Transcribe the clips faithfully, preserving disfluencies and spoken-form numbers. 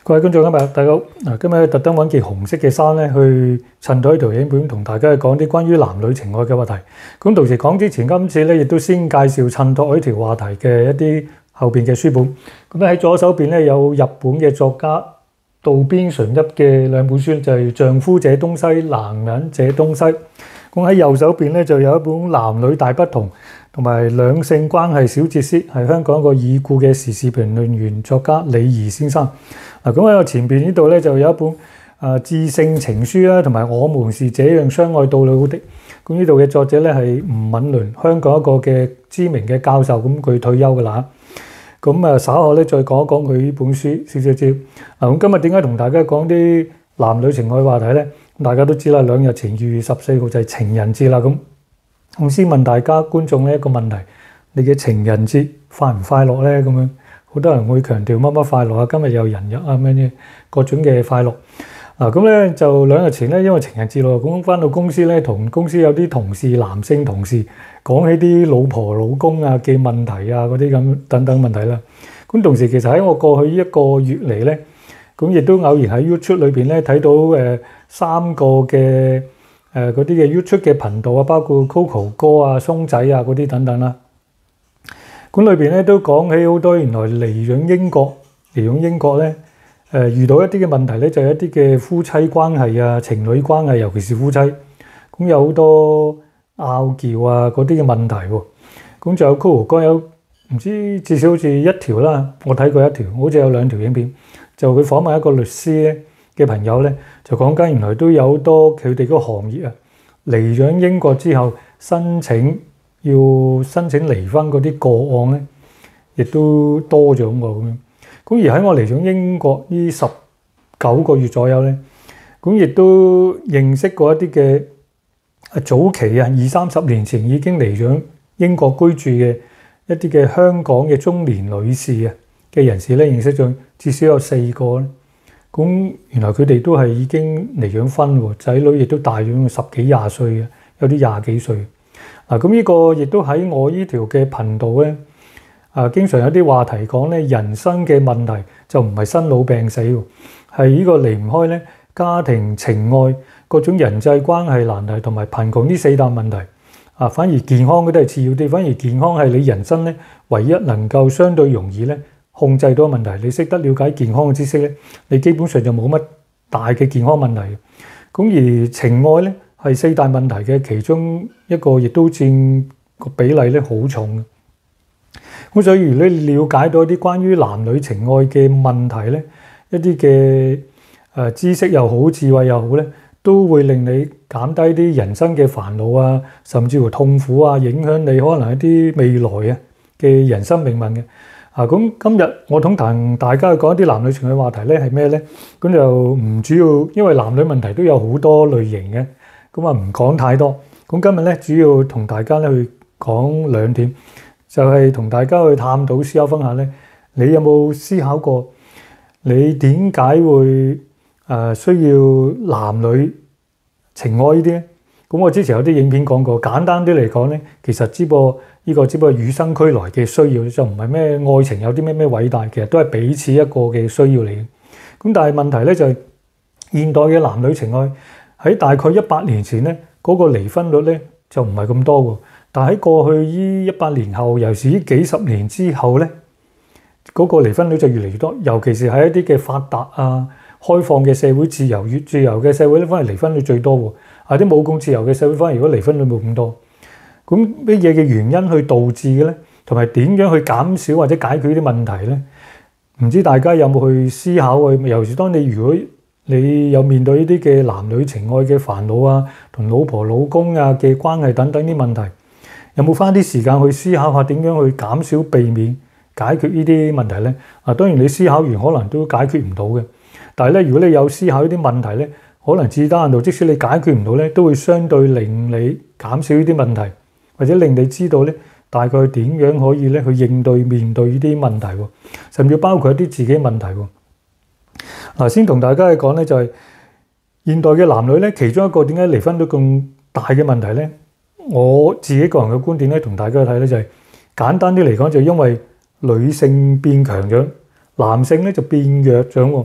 各位觀眾今日大家好，嗱今日特登揾件紅色嘅衫咧去襯到呢條影片，同大家講啲關於男女情愛嘅話題。咁同時講之前，今次咧亦都先介紹襯托呢條話題嘅一啲後邊嘅書本。咁咧喺左手邊咧有日本嘅作家渡邊淳一嘅兩本書，就係、是《丈夫這東西，男人這東西》。咁喺右手邊咧就有一本《男女大不同》同埋兩性關係小哲思，係香港一個已故嘅時事評論員作家李怡先生。嗱，咁喺我前邊呢度咧就有一本啊致性情書啦，同埋我們是這樣相愛到老的。咁呢度嘅作者咧係吳敏倫，香港一個嘅知名嘅教授，咁佢退休噶啦。咁啊稍後咧再講一講佢呢本書少少招。嗱，咁今日點解同大家講啲男女情愛話題咧？大家都知啦，兩日前二月十四號就係情人節啦。咁我先問大家觀眾呢一個問題：你嘅情人節快唔快樂咧？咁樣好多人會強調乜乜快樂啊，今日有人日啊，咩嘢各種嘅快樂。嗱，咁咧就兩日前咧，因為情人節咯，咁翻到公司咧，同公司有啲同事，男性同事講起啲老婆老公啊嘅問題啊，嗰啲咁等等問題啦。咁同時其實喺我過去一個月嚟咧，咁亦都偶然喺 YouTube 裏邊咧睇到誒、呃、三個嘅誒嗰啲嘅 YouTube 嘅頻道啊，包括 Coco 哥啊、松仔啊嗰啲等等啦。咁裏邊咧都講起好多原來嚟咗英國，嚟咗英國咧誒、呃、遇到一啲嘅問題咧，就係、是、一啲嘅夫妻關係啊、情侶關係，尤其是夫妻，咁有好多拗撬啊嗰啲嘅問題喎。咁仲有 Coco 哥有唔知至少好似一條啦，我睇過一條，好似有兩條影片。就佢訪問一個律師咧嘅朋友咧，就講緊原來都有好多佢哋嗰個行業啊，嚟咗英國之後申請要申請離婚嗰啲個案咧，亦都多咗咁樣。咁而喺我嚟咗英國呢十九個月左右咧，咁亦都認識過一啲嘅早期啊，二三十年前已經嚟咗英國居住嘅一啲嘅香港嘅中年女士啊嘅人士咧，認識咗至少有四個咧。咁原來佢哋都係已經離咗婚喎，仔女亦都大咗十幾廿歲嘅，有啲廿幾歲。嗱，咁呢個亦都喺我呢條嘅頻道咧，啊，經常有啲話題講咧，人生嘅問題就唔係生老病死喎，係呢個離唔開咧家庭情愛、各種人際關係難題同埋貧窮呢四大問題。啊，反而健康嗰啲係次要啲，反而健康係你人生咧唯一能夠相對容易咧控制到問題。你識得了解健康嘅知識咧，你基本上就冇乜大嘅健康問題。咁而情愛咧係四大問題嘅其中一個，亦都佔個比例咧好重。咁所以如果你了解到一啲關於男女情愛嘅問題咧，一啲嘅誒知識又好、智慧又好咧，都會令你減低啲人生嘅煩惱啊，甚至乎痛苦啊，影響你可能一啲未來啊嘅人生命運嘅。啊，咁今日我同大家去講一啲男女情愛話題咧，係咩咧？咁就唔主要，因為男女問題都有好多類型嘅，咁啊唔講太多。咁今日咧主要同大家咧去講兩點，就係、是、同大家去探討思考分享咧。你有冇思考過你點解會誒、呃、需要男女情愛呢啲咧？咁我之前有啲影片講過，簡單啲嚟講咧，其實只不過呢個只不過與生俱來嘅需要，就唔係咩愛情有啲咩咩偉大，其實都係彼此一個嘅需要嚟嘅。咁但係問題咧就係、是、現代嘅男女情愛喺大概一百年前咧，嗰、那個離婚率咧就唔係咁多喎。但係喺過去呢一百年後，尤其是呢幾十年之後咧，嗰、那個離婚率就越嚟越多，尤其是喺一啲嘅發達啊、開放嘅社會、自由越自由嘅社會咧，反而離婚率最多喎。啊！啲冇咁自由嘅社會，反而如果離婚率冇咁多，咁乜嘢嘅原因去導致嘅咧？同埋點樣去減少或者解決啲問題咧？唔知大家有冇去思考過？尤其是當你如果你有面對呢啲嘅男女情愛嘅煩惱啊，同老婆老公啊嘅關係等等啲問題，有冇花啲時間去思考下點樣去減少、避免、解決呢啲問題咧？啊，當然你思考完可能都解決唔到嘅，但係咧，如果你有思考呢啲問題咧，可能至低限度，即使你解決唔到咧，都會相對令你減少呢啲問題，或者令你知道咧大概點樣可以咧去應對面對呢啲問題喎，甚至包括一啲自己問題喎。嗱，先同大家去講咧，就係現代嘅男女咧，其中一個點解離婚率咁大嘅問題咧，我自己個人嘅觀點咧，同大家去睇咧就係簡單啲嚟講，就因為女性變強咗，男性咧就變弱咗喎。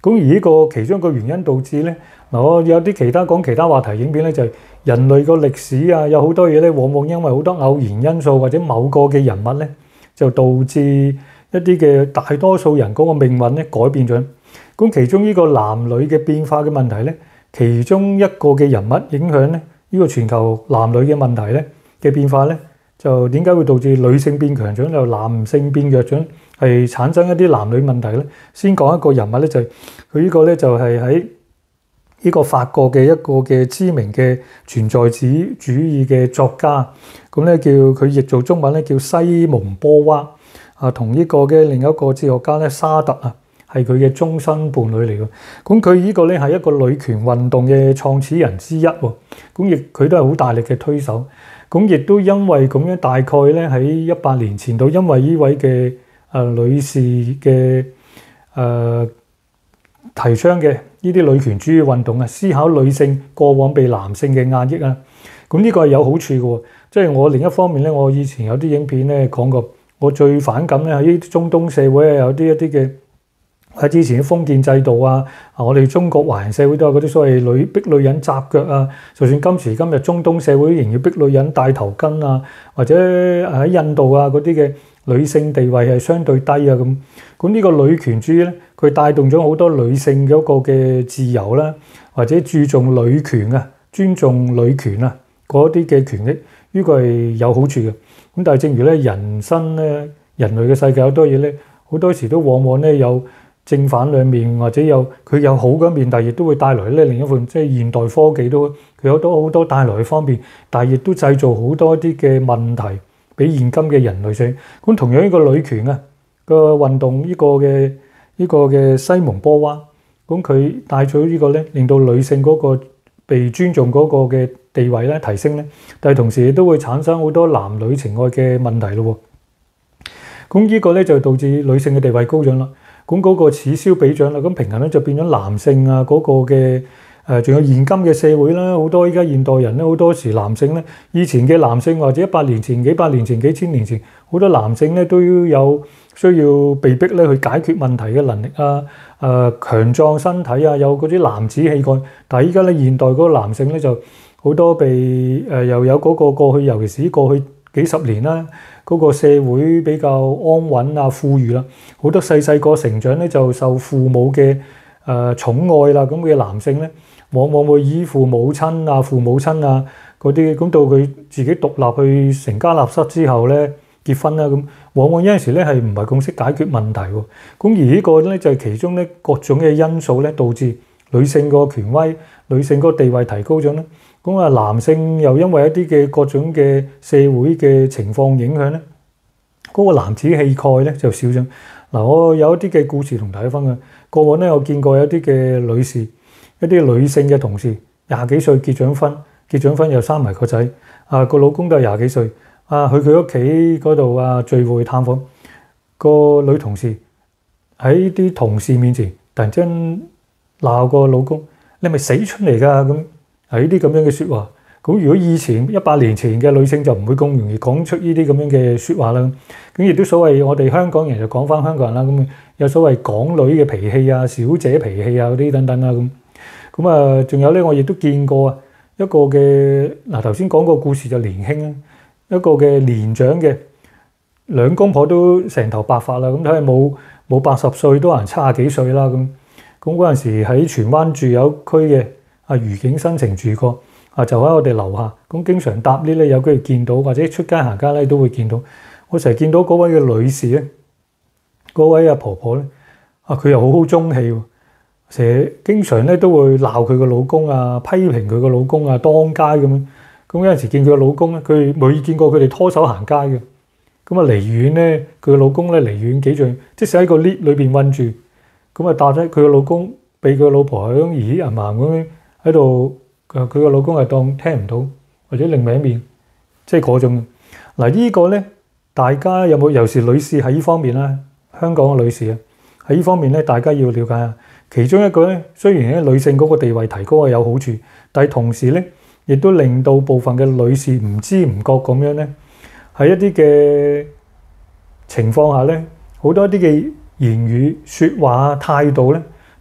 咁而呢個其中一個原因導致咧，嗱我有啲其他講其他話題影片咧，就係人類個歷史啊，有好多嘢咧，往往因為好多偶然因素或者某個嘅人物咧，就導致一啲嘅大多數人嗰個命運咧改變咗。咁其中呢個男女嘅變化嘅問題咧，其中一個嘅人物影響咧，呢個全球男女嘅問題咧嘅變化咧，就點解會導致女性變強長，就男性變弱長，係產生一啲男女問題咧？先講一個人物咧，就係佢呢個咧，就係喺呢個法國嘅一個嘅知名嘅存在主主義嘅作家，咁咧叫佢譯做中文咧叫西蒙波娃啊，同呢個嘅另一個哲學家咧沙特啊，係佢嘅終身伴侶嚟嘅。咁佢呢個咧係一個女權運動嘅創始人之一喎。咁亦佢都係好大力嘅推手。咁亦都因為咁樣，大概咧喺一百年前度，因為呢位嘅誒、呃、女士嘅誒、呃、提倡嘅呢啲女權主義運動啊，思考女性過往被男性嘅壓抑啊。咁呢個係有好處嘅喎。即係我另一方面咧，我以前有啲影片咧講過，我最反感咧喺呢啲中東社會啊，有啲一啲嘅。喺之前嘅封建制度啊，啊我哋中國華人社會都有嗰啲所謂女逼女人紮腳啊，就算今時今日中東社會仍然要逼女人戴頭巾啊，或者喺印度啊嗰啲嘅女性地位係相對低啊咁。咁呢個女權主義咧，佢帶動咗好多女性嗰個嘅自由啦，或者注重女權啊、尊重女權啊嗰啲嘅權益，呢個係有好處嘅。咁但係正如咧人生咧，人類嘅世界好多嘢咧，好多時都往往咧有正反兩面，或者有佢有好嘅一面，但係亦都會帶來咧另一份，即係現代科技都佢有好多好多帶來嘅方便，但係亦都製造好多啲嘅問題俾現今嘅人類性。咁同樣呢個女權啊個運動，呢個嘅呢個嘅西蒙波娃，咁佢帶咗呢個咧，令到女性嗰個被尊重嗰個嘅地位咧提升咧，但係同時亦都會產生好多男女情愛嘅問題咯。咁呢個咧就導致女性嘅地位高咗啦。咁嗰個此消彼長啦，咁平衡咧就變咗男性啊嗰個嘅誒，仲有現今嘅社會啦，好多依家現代人咧，好多時男性咧，以前嘅男性或者一百年前、幾百年前、幾千年前，好多男性咧都有需要被逼咧去解決問題嘅能力啊，誒強壯身體啊，有嗰啲男子氣概。但係依家咧現代嗰個男性咧就好多被誒又有嗰個過去，尤其是過去幾十年啦。嗰個社會比較安穩啊、富裕啦，好多細細個成長咧就受父母嘅誒、呃、寵愛啦，咁嘅男性咧往往會依附母親啊、父母親啊嗰啲，咁到佢自己獨立去成家立室之後咧結婚啦，咁往往有陣時咧係唔係咁識解決問題喎。咁而呢個咧就係其中咧各種嘅因素咧導致女性個權威、女性個地位提高咗咧。咁啊，男性又因為一啲嘅各種嘅社會嘅情況影響咧，嗰個男子氣概咧就少咗。嗱，我有一啲嘅故事同大家分享。過往咧，我見過有啲嘅女士，一啲女性嘅同事，廿幾歲結咗婚，結咗婚又生埋個仔，啊個老公都係廿幾歲，啊去佢屋企嗰度啊聚會探訪，個女同事喺啲同事面前突然之間鬧個老公，你係咪死出嚟㗎咁？係呢啲咁樣嘅説話，咁如果以前一百年前嘅女性就唔會咁容易講出呢啲咁樣嘅説話啦。咁亦都所謂我哋香港人就講翻香港人啦，咁有所謂港女嘅脾氣啊、小姐脾氣啊嗰啲等等啦咁。咁啊，仲有咧，我亦都見過啊一個嘅嗱，頭先講個故事就年輕啦，一個嘅年長嘅兩公婆都成頭白髮啦，咁睇下冇冇八十歲都係七十幾歲啦咁。咁嗰陣時喺荃灣住有區嘅。啊，愉景新城住過啊，就喺我哋樓下，咁經常搭 lift 咧，有機會見到，或者出街行街咧都會見到。我成日見到嗰位嘅女士咧，嗰位阿婆婆咧，啊佢又好好中氣喎，成日經常咧都會鬧佢個老公啊，批評佢個老公啊，當街咁樣。咁有陣時見佢個老公咧，佢冇見過佢哋拖手行街嘅。咁啊離遠咧，佢個老公咧離遠幾丈，即使喺個 lift 裏邊韞住，咁啊搭咗佢個老公，俾佢個老婆喺度咦咦吟吟咁樣。喺度，佢個老公係當聽唔到，或者另一面，即係嗰種。嗱，呢個咧，大家有冇？尤其是女士喺呢方面啦，香港嘅女士啊，喺呢方面咧，大家要了解下。其中一個咧，雖然咧女性嗰個地位提高係有好處，但係同時咧，亦都令到部分嘅女士唔知唔覺咁樣咧，喺一啲嘅情況下咧，好多一啲嘅言語、説話、態度咧，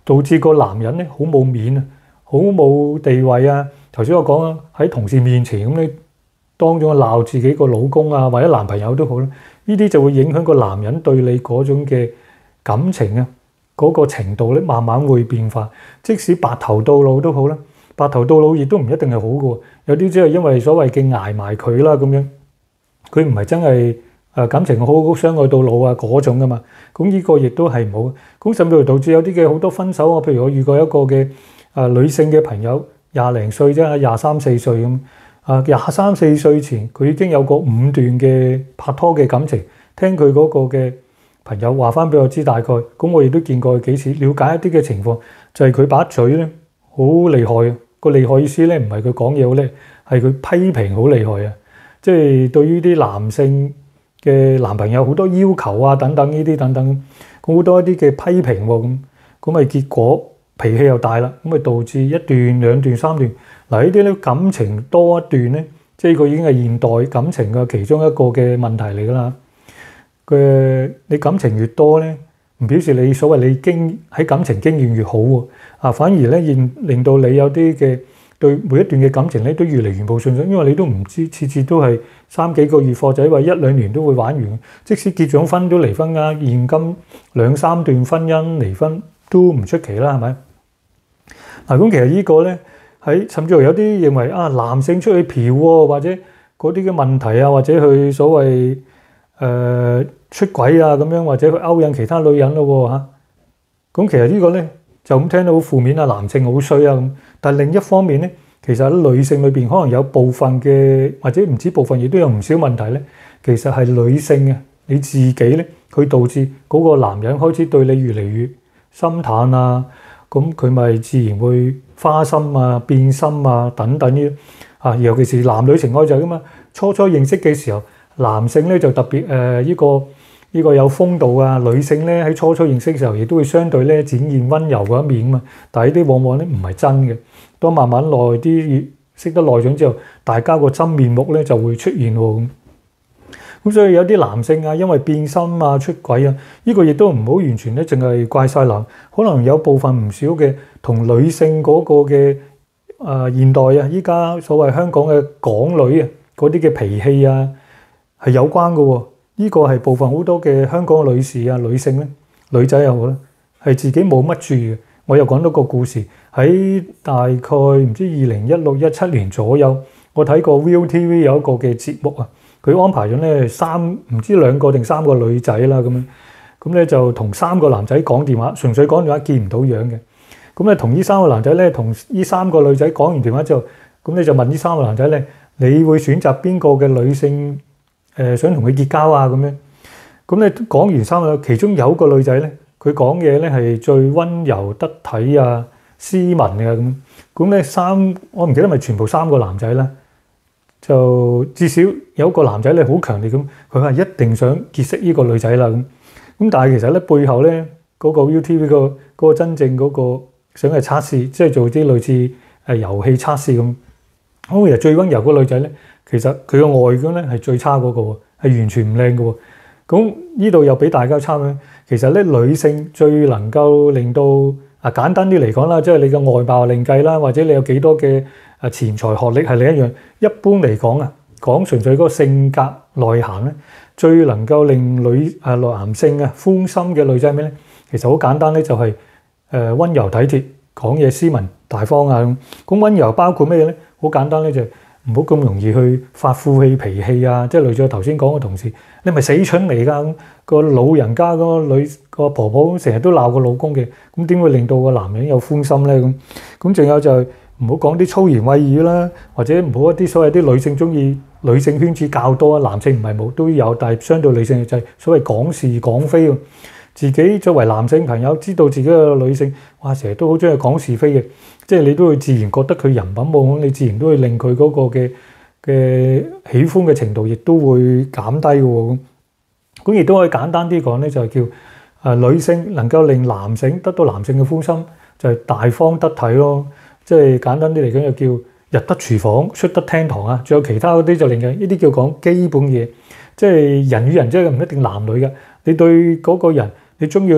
導致個男人咧好冇面啊，好冇地位啊。頭先我講啦，喺同事面前咁你當咗鬧自己個老公啊，或者男朋友都好啦，呢啲就會影響個男人對你嗰種嘅感情啊，嗰個程度咧慢慢會變化。即使白頭到老都好啦，白頭到老亦都唔一定係好嘅，有啲只係因為所謂嘅捱埋佢啦咁樣，佢唔係真係誒感情好好相愛到老啊嗰種噶嘛。咁呢個亦都係唔好。咁甚至乎導致有啲嘅好多分手啊。譬如我遇過一個嘅誒女性嘅朋友，廿零歲啫，廿三四歲咁啊，廿三四歲前佢已經有過五段嘅拍拖嘅感情。聽佢嗰個嘅朋友話翻俾我知，大概咁我亦都見過佢幾次，了解一啲嘅情況，就係佢把嘴咧好厲害啊。個厲害意思咧唔係佢講嘢好叻，係佢批評好厲害啊。即係對於啲男性嘅男朋友好多要求啊，等等呢啲等等，好多一啲嘅批評喎，咁咁咪結果脾氣又大啦，咁咪導致一段兩段三段嗱，呢啲咧感情多一段咧，即係佢已經係現代感情嘅其中一個嘅問題嚟㗎啦。嘅你感情越多咧，唔表示你所謂你經喺感情經驗越好喎，啊反而咧令令到你有啲嘅對每一段嘅感情咧都越嚟越冇信心，因為你都唔知次次都係三幾個月或者話一兩年都會玩完，即使結咗婚都離婚啊，現今兩三段婚姻離婚都唔出奇啦，係咪？嗱咁其實呢個咧喺甚至乎有啲認為啊男性出去嫖喎，或者嗰啲嘅問題啊，或者去所謂誒、呃、出軌啊咁樣，或者去勾引其他女人咯喎嚇。咁其實呢個咧就咁聽到好負面啊，男性好衰啊咁。但係另一方面咧，其實喺女性裏邊可能有部分嘅，或者唔止部分，亦都有唔少問題咧。其實係女性啊，你自己咧，佢導致嗰個男人開始對你越嚟越心淡啊。咁佢咪自然會花心啊、變心啊等等呢啊，尤其是男女情愛就係咁嘛。初初認識嘅時候，男性咧就特別誒呢、呃這個呢、這個有風度啊，女性咧喺初初認識嘅時候，亦都會相對咧展現溫柔嗰一面嘛。但係呢啲往往咧唔係真嘅，當慢慢耐啲識得耐咗之後，大家個真面目咧就會出現喎。咁所以有啲男性啊，因為變心啊、出軌啊，呢個亦都唔好完全咧，淨係怪晒男，可能有部分唔少嘅同女性嗰個嘅誒現代啊，依家所謂香港嘅港女啊，嗰啲嘅脾氣啊係有關嘅喎。呢個係部分好多嘅香港嘅女士啊、女性咧、女仔又好啦，係自己冇乜注意嘅。我又講到個故事，喺大概唔知二零一六一七年左右，我睇過 Viu T V 有一個嘅節目啊。佢安排咗咧三唔知兩個定三個女仔啦咁樣，咁咧就同三個男仔講電話，純粹講電話見唔到樣嘅。咁咧同呢三個男仔咧，同呢三個女仔講完電話之後，咁你就問呢三個男仔咧，你會選擇邊個嘅女性誒、呃、想同佢結交啊咁樣？咁咧講完三個，其中有個女仔咧，佢講嘢咧係最溫柔得體啊、斯文嘅咁。咁咧三我唔記得咪全部三個男仔啦。就至少有一個男仔咧，好強烈咁，佢話一定想結識呢個女仔啦咁。咁但係其實咧背後咧嗰個 Viu T V 個嗰個真正嗰個想係測試，即係做啲類似誒遊戲測試咁。咁其實最溫柔嗰個女仔咧，其實佢個外觀咧係最差嗰個喎，係完全唔靚嘅喎。咁呢度又俾大家參考。其實咧女性最能夠令到啊簡單啲嚟講啦，即係你嘅外貌另計啦，或者你有幾多嘅啊錢財學歷係另一樣。一般嚟講啊，講純粹嗰個性格內涵咧，最能夠令女啊男性啊歡心嘅女仔係咩咧？其實好簡單咧，就係誒溫柔體貼，講嘢斯文大方啊咁。咁溫柔包括咩咧？好簡單咧，就唔好咁容易去發負氣脾氣啊！即係類似我頭先講嘅同事，你咪死蠢嚟㗎！個老人家嗰個女個婆婆成日都鬧個老公嘅，咁點會令到個男人有歡心咧？咁咁仲有就係唔好講啲粗言穢語啦，或者唔好一啲所謂啲女性中意女性圈子較多啊，男性唔係冇都有，但係相對女性就係所謂講是講非喎。自己作為男性朋友，知道自己嘅女性，哇，成日都好中意講是非嘅，即係你都會自然覺得佢人品冇好，你自然都會令佢嗰個嘅嘅喜歡嘅程度，亦都會減低嘅喎。咁亦都可以簡單啲講咧，就係叫啊女性能夠令男性得到男性嘅歡心，就係大方得體咯。即係簡單啲嚟講，就叫入得廚房，出得廳堂啊。仲有其他嗰啲就令嘅，呢啲叫講基本嘢。即係人與人即係唔一定男女嘅。你對嗰個人，你中意嘅時候，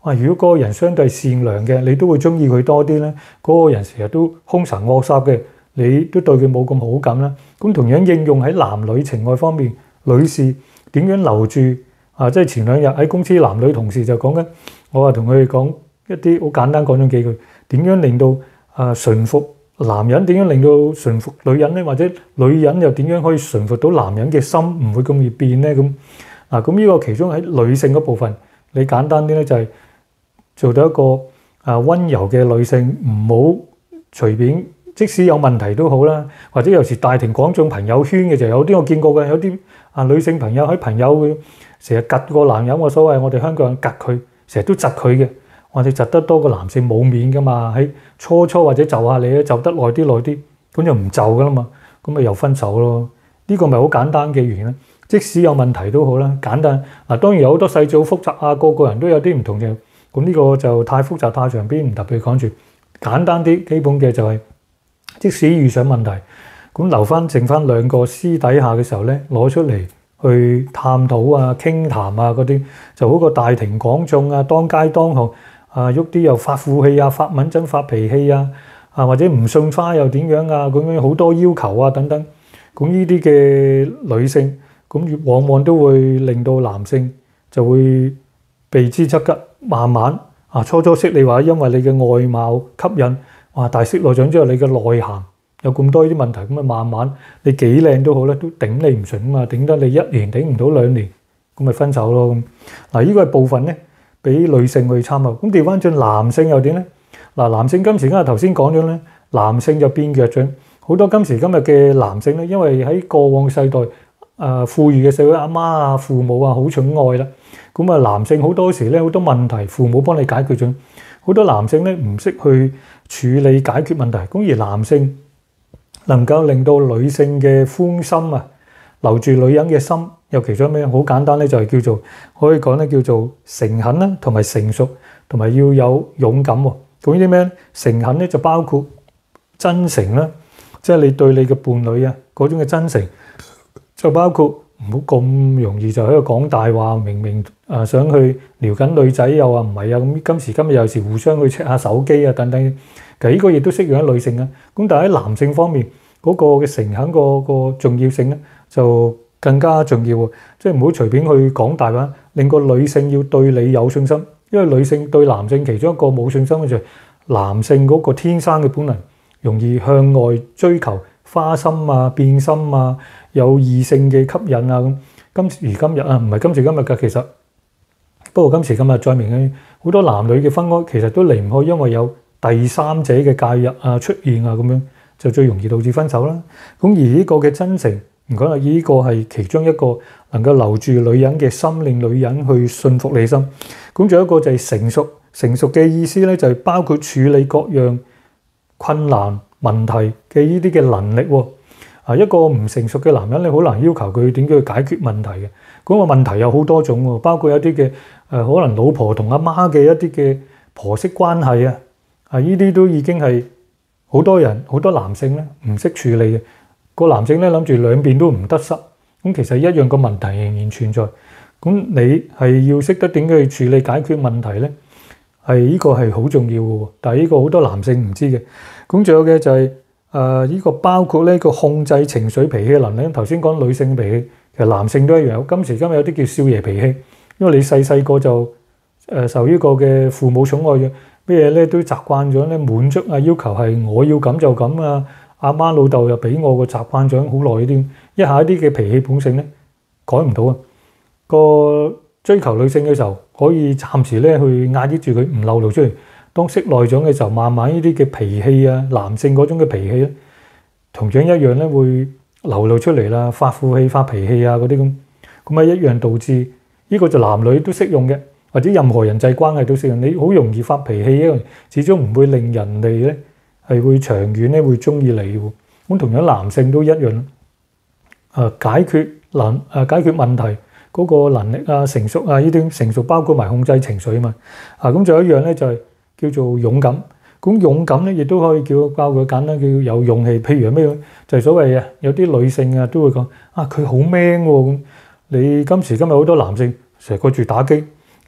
哇！如果嗰個人相對善良嘅，你都會中意佢多啲咧。嗰個人成日都兇神惡煞嘅，你都對佢冇咁好感啦。咁同樣應用喺男女情愛方面，女士點樣留住啊？即係前兩日喺公司男女同事就講緊，我話同佢哋講一啲好簡單講咗幾句，點樣令到啊馴服男人，點樣令到馴服女人咧？或者女人又點樣可以馴服到男人嘅心，唔會咁易變咧？咁嗱，咁呢個其中喺女性嗰部分，你簡單啲咧就係做到一個啊溫柔嘅女性，唔好隨便，即使有問題都好啦，或者有時大庭廣眾朋友圈嘅就有啲我見過嘅，有啲啊女性朋友喺朋友會成日窒個男人，我所謂我哋香港人窒佢，成日都窒佢嘅，我哋窒得多過男性冇面噶嘛，喺初初或者就下你咧，就得耐啲耐啲，咁就唔就噶啦嘛，咁咪又分手咯。呢個咪好簡單嘅原因，即使有問題都好啦，簡單嗱，當然有好多細節好複雜啊，個個人都有啲唔同嘅，咁呢個就太複雜太長篇，唔特別講住，簡單啲基本嘅就係、是。即使遇上問題，咁留翻剩翻兩個私底下嘅時候咧，攞出嚟去探討啊、傾談啊嗰啲，就好過大庭廣眾啊、當街當巷啊，喐啲又發負氣啊、發敏真發脾氣啊，啊或者唔送花又點樣啊，咁樣好多要求啊等等，咁呢啲嘅女性，咁往往都會令到男性就會避之則吉，慢慢啊初初識你話，因為你嘅外貌吸引。哇！大識內長之後，你嘅內涵有咁多呢啲問題，咁啊慢慢你幾靚都好咧，都頂你唔順啊嘛，頂得你一年頂唔到兩年，咁咪分手咯。嗱，呢個係部分咧，俾女性去參考。咁調翻轉男性又點咧？嗱，男性今時今日頭先講咗咧，男性就變弱咗。好多今時今日嘅男性咧，因為喺過往世代誒富裕嘅社會，阿媽啊、父母啊好寵愛啦，咁啊男性好多時咧好多問題，父母幫你解決咗。好多男性咧唔識去處理解決問題，咁而男性能夠令到女性嘅歡心啊，留住女人嘅心，又其中咩？好簡單咧，就係叫做可以講咧叫做誠懇啦，同埋成熟，同埋要有勇敢喎。咁呢啲咩咧？誠懇咧就包括真誠啦，即係你對你嘅伴侶啊嗰種嘅真誠，就包括。唔好咁容易就喺度講大話，明明啊想去撩緊女仔，又話唔係啊，咁今時今日有時互相去 check 下手機啊等等，其實呢個亦都適用喺女性啊。咁但係喺男性方面嗰個嘅誠懇個個重要性咧就更加重要喎，即係唔好隨便去講大話，令個女性要對你有信心，因為女性對男性其中一個冇信心嘅就係男性嗰個天生嘅本能，容易向外追求。花心啊、變心啊、有異性嘅吸引啊咁。今時今日啊，唔係今時今日㗎，其實不過今時今日再明顯，好多男女嘅分開其實都離唔開，因為有第三者嘅介入啊、出現啊咁樣，就最容易導致分手啦。咁而呢個嘅真誠，唔講啦，呢個係其中一個能夠留住女人嘅心，令女人去信服你心。咁仲有一個就係成熟，成熟嘅意思咧就係包括處理各樣困難問題嘅呢啲嘅能力喎，啊一個唔成熟嘅男人，你好難要求佢點樣去解決問題嘅。嗰個問題有好多種喎，包括有啲嘅誒可能老婆同阿媽嘅一啲嘅婆媳關係啊，啊呢啲都已經係好多人好多男性咧唔識處理嘅。個男性咧諗住兩邊都唔得失，咁其實一樣個問題仍然存在。咁你係要識得點樣去處理解決問題咧？係呢個係好重要嘅喎，但係呢個好多男性唔知嘅。咁仲有嘅就係誒呢個包括呢個控制情緒脾氣嘅能力。頭先講女性脾氣，其實男性都一樣。今時今日有啲叫少爺脾氣，因為你細細個就誒受呢個嘅父母寵愛嘅，咩嘢咧都習慣咗咧滿足啊，要求係我要咁就咁啊，阿媽老豆又俾我個習慣咗好耐啲，一下啲嘅脾氣本性咧改唔到啊。個追求女性嘅時候，可以暫時咧去壓抑住佢，唔流露出嚟。當識耐咗嘅時候，慢慢呢啲嘅脾氣啊，男性嗰種嘅脾氣咧，同樣一樣咧會流露出嚟啦，發負氣、發脾氣啊嗰啲咁，咁啊一樣導致呢個就男女都適用嘅，或者任何人際關係都適用。你好容易發脾氣，因為始終唔會令人哋咧係會長遠咧會中意你喎。咁同樣男性都一樣，誒解決能誒解決問題。嗰個能力啊、成熟啊，呢啲成熟包括埋控制情緒啊嘛。啊，咁仲有一樣咧，就係叫做勇敢。咁勇敢咧，亦都可以叫包括簡單叫有勇氣。譬如咩就係所謂啊，有啲女性啊都會講啊，佢好 man 喎咁。你今時今日好多男性成日掛住打機，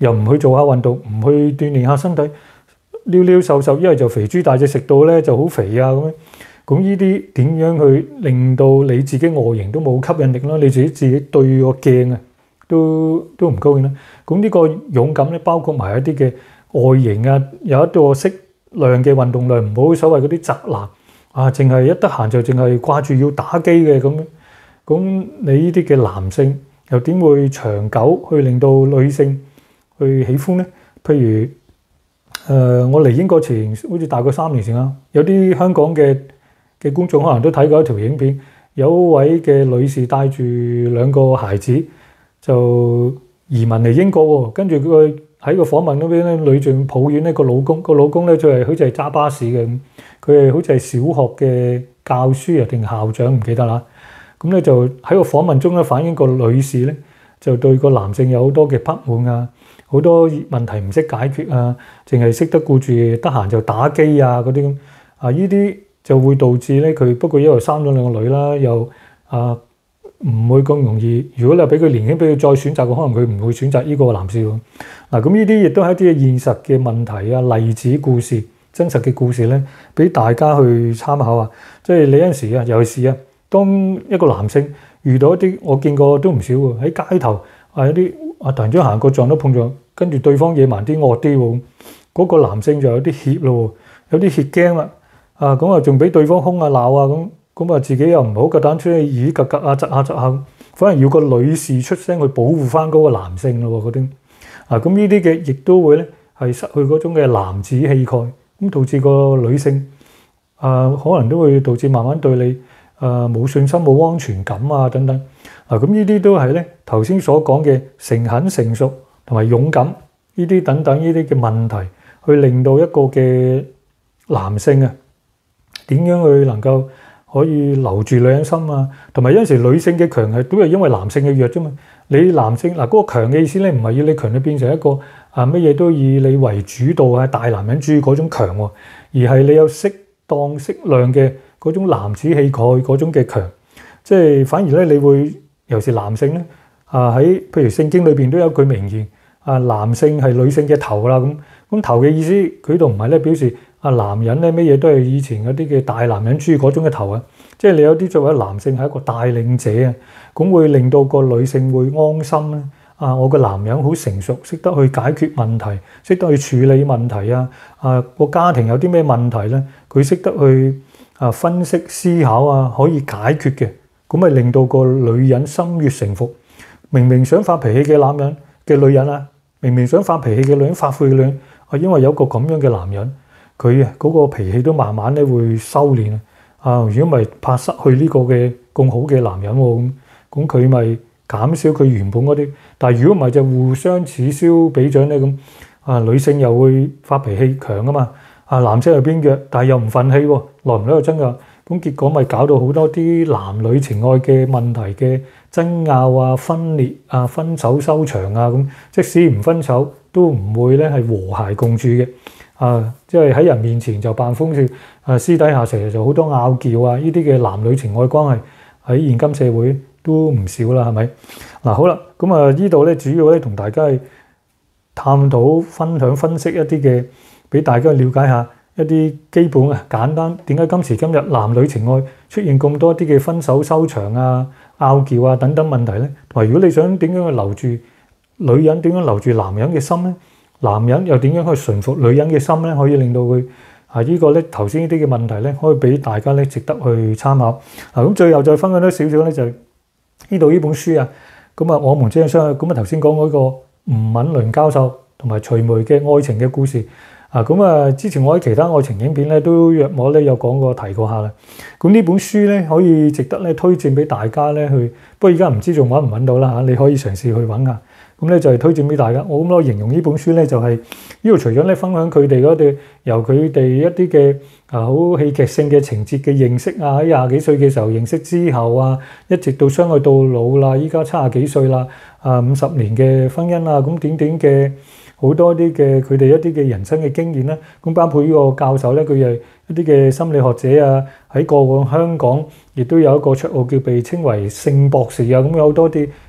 又唔去做下運動，唔去鍛鍊下身體，溜溜瘦瘦，一係就肥豬大隻食到咧就好肥啊咁樣。咁呢啲點樣去令到你自己外形都冇吸引力啦？你自己自己對個鏡啊都都唔高興啦。咁呢個勇敢咧，包括埋一啲嘅外形啊，有一個適量嘅運動量，唔好所謂嗰啲宅男啊，淨係一得閒就淨係掛住要打機嘅咁樣。咁你呢啲嘅男性又點會長久去令到女性去喜歡咧？譬如誒、呃，我嚟英國前好似大概三年前啦，有啲香港嘅嘅觀眾可能都睇過一條影片，有位嘅女士帶住兩個孩子就移民嚟英國喎，跟住佢喺個訪問嗰邊咧，女仲抱怨呢個老公，個老公咧就係好似係揸巴士嘅，佢係好似係小學嘅教書啊定校長唔記得啦。咁咧就喺個訪問中咧反映個女士咧就對個男性有好多嘅不滿啊，好多問題唔識解決啊，淨係識得顧住得閒就打機啊嗰啲咁啊，呢啲就會導致咧佢不過一路生咗兩個女啦，又啊唔會咁容易。如果你俾佢年輕，俾佢再選擇嘅，可能佢唔會選擇呢個男士喎。嗱，咁呢啲亦都係一啲現實嘅問題啊，例子故事、真實嘅故事咧，俾大家去參考啊。即係你有陣時啊，尤其是啊，當一個男性遇到一啲我見過都唔少喎，喺街頭啊有啲啊突然之間行過撞到碰撞，跟住對方野蠻啲惡啲喎，嗰個男性就有啲怯咯，有啲怯驚啦。啊咁啊，仲俾對方兇啊鬧啊咁，咁啊自己又唔好夠膽出去咦格格啊窒下窒下，反而要個女士出聲去保護翻嗰個男性咯嗰啲。啊咁呢啲嘅亦都會咧係失去嗰種嘅男子氣概，咁導致個女性啊可能都會導致慢慢對你啊冇信心、冇安全感啊等等。啊咁呢啲都係咧頭先所講嘅誠懇、成熟同埋勇敢呢啲等等呢啲嘅問題，去令到一個嘅男性啊點樣去能夠可以留住女人心啊？同埋有陣時女性嘅強係都係因為男性嘅弱啫嘛。你男性嗱嗰個強嘅意思咧，唔係要你強到變成一個啊乜嘢都以你為主導啊大男人主義嗰種強喎，而係你有適當適量嘅嗰種男子氣概嗰種嘅強。即係反而咧，你會尤其是男性咧啊喺譬如聖經裏邊都有句名言啊，男性係女性嘅頭啦咁。咁頭嘅意思佢度唔係咧表示。啊，男人咧，乜嘢都係以前嗰啲嘅大男人主義嗰種嘅頭啊，即係你有啲作為男性係一個帶領者啊，咁會令到個女性會安心咧。啊，我個男人好成熟，識得去解決問題，識得去處理問題啊。啊，個家庭有啲咩問題咧，佢識得去啊分析思考啊，可以解決嘅，咁咪令到個女人心悅誠服。明明想發脾氣嘅男人嘅女人啊，明明想發脾氣嘅女人發晦嘅女人啊，因為有個咁樣嘅男人。佢啊嗰個脾氣都慢慢咧會收斂啊！啊，如果唔係怕失去呢個嘅咁好嘅男人喎，咁咁佢咪減少佢原本嗰啲。但係如果唔係就互相此消彼長咧咁啊，女性又會發脾氣強啊嘛，啊男性又變弱，但係又唔憤氣喎，耐唔耐又爭㗎。咁結果咪搞到好多啲男女情愛嘅問題嘅爭拗啊、分裂啊、分手收場啊咁，即使唔分手都唔會咧係和諧共處嘅。啊，即係喺人面前就扮風趣，啊私底下成日就好多拗撬啊！呢啲嘅男女情愛關係喺現今社會都唔少啦，係咪？嗱、啊，好啦，咁啊呢度咧主要咧同大家去探討、分享、分析一啲嘅，俾大家了解下一啲基本啊、簡單點解今時今日男女情愛出現咁多啲嘅分手收場啊、拗撬啊等等問題咧？同埋如果你想點樣去留住女人，點樣留住男人嘅心咧？男人又點樣去馴服女人嘅心咧？可以令到佢啊呢個咧頭先呢啲嘅問題咧，可以俾大家咧值得去參考。啊咁最後再分享多少少咧，就呢度呢本書啊。咁啊，我們這樣相愛。咁啊頭先講嗰個吳敏倫教授同埋徐梅嘅愛情嘅故事。啊咁啊，之前我喺其他愛情影片咧都約莫咧有講過提過下啦。咁呢本書咧可以值得咧推薦俾大家咧去。不過而家唔知仲揾唔揾到啦嚇，你可以嘗試去揾下。咁咧就係推薦俾大家。我咁我形容呢本書咧就係呢度除咗咧分享佢哋嗰啲由佢哋一啲嘅啊好戲劇性嘅情節嘅認識啊，喺廿幾歲嘅時候認識之後啊，一直到相愛到老啦，依家七十幾歲啦，啊五十年嘅婚姻啊，咁點點嘅好多啲嘅佢哋一啲嘅人生嘅經驗咧。咁包括呢個教授咧，佢係一啲嘅心理學者啊，喺過往香港亦都有一個綽號叫被稱為性博士啊，咁有好多啲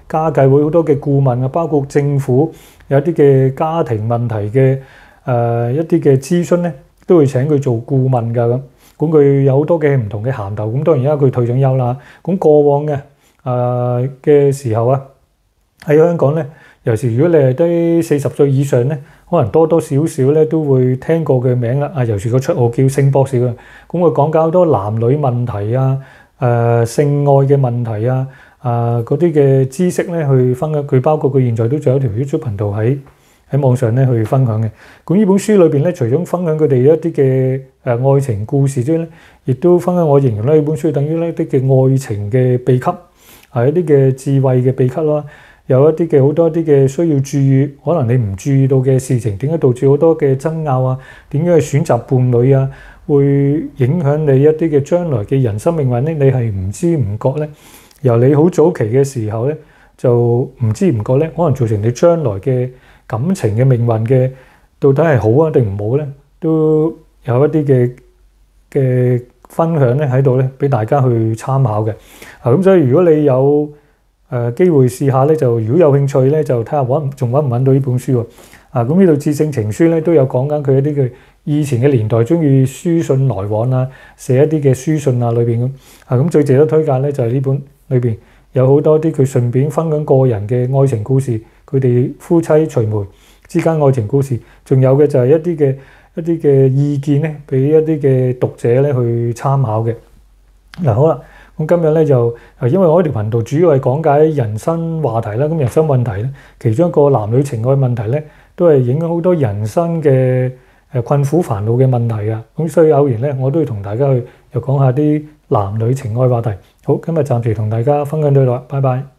家計會好多嘅顧問啊，包括政府有啲嘅家庭問題嘅誒、呃、一啲嘅諮詢咧，都會請佢做顧問㗎咁。咁佢有好多嘅唔同嘅銜頭。咁當然而家佢退咗休啦。咁過往嘅誒嘅時候啊，喺香港咧，尤其是如果你係低四十歲以上咧，可能多多少少咧都會聽過佢名啦。啊，尤其個綽號叫聖博士嘅，咁佢講解好多男女問題啊、誒、呃、性愛嘅問題啊、啊嗰啲嘅知識咧去分享。佢包括佢現在都仲有條 YouTube 頻道喺喺網上咧去分享嘅。咁呢本書裏邊咧，除咗分享佢哋一啲嘅誒愛情故事之外咧，亦都分享我形容咧呢本書等於呢啲嘅愛情嘅秘笈，係一啲嘅智慧嘅秘笈啦。有一啲嘅好多啲嘅需要注意，可能你唔注意到嘅事情，點解導致好多嘅爭拗啊？點樣去選擇伴侶啊？會影響你一啲嘅將來嘅人生命運咧？你係唔知唔覺咧？由你好早期嘅時候咧，就唔知唔覺咧，可能造成你將來嘅感情嘅命運嘅到底係好啊定唔好咧？都有一啲嘅嘅分享咧喺度咧，俾大家去參考嘅。啊，咁所以如果你有誒、呃、機會試下咧，就如果有興趣咧，就睇下揾仲揾唔揾到呢本書喎。啊，咁呢度致性情書咧都有講緊佢一啲嘅以前嘅年代中意書信來往啊，寫一啲嘅書信啊裏邊咁。啊，咁最值得推介咧就係、是、呢本裏邊有好多啲佢順便分享個人嘅愛情故事，佢哋夫妻隨媒之間愛情故事，仲有嘅就係一啲嘅一啲嘅意見咧，俾一啲嘅讀者咧去參考嘅。嗱、啊，好啦。咁今日咧就因為我呢條頻道主要係講解人生話題啦，咁人生問題咧，其中一個男女情愛問題咧，都係影響好多人生嘅誒困苦煩惱嘅問題啊。咁所以偶然咧，我都要同大家去又講下啲男女情愛話題。好，今日暫時同大家分享到呢度，拜拜。